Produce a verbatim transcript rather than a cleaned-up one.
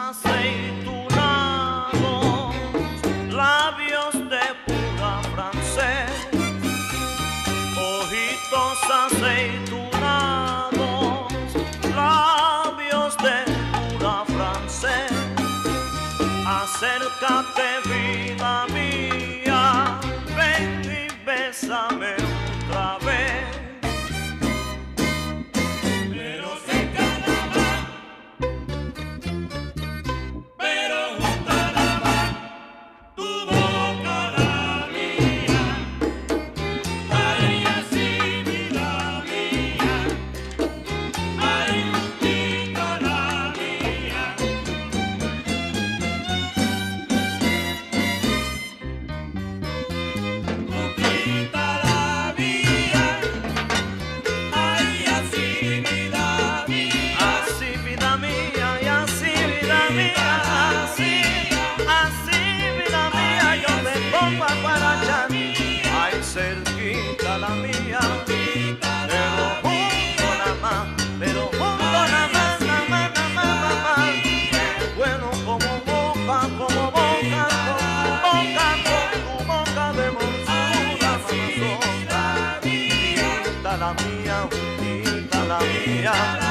aceitunados, labios de pura francés, ojitos aceitunados, labios de pura francés. Acércate, vida mía, ven y bésame otra vez. Pero cerca nada más, pero junto nada más, tu boca la mía. Ay, así vida mía, ay, juntita la mía. Juntita la mía, ay, así vida mía. Así vida mía y así vida mía, así, así vida mía, yo me pongo a guarachar. Ay, cerquita la mía, pero junto nada más, pero junto nada más, nada más, nada más, nada más. Bueno como boca, como boca, como boca, con tu boca de hermosura, mamazota. Juntita la mía, juntita la mía.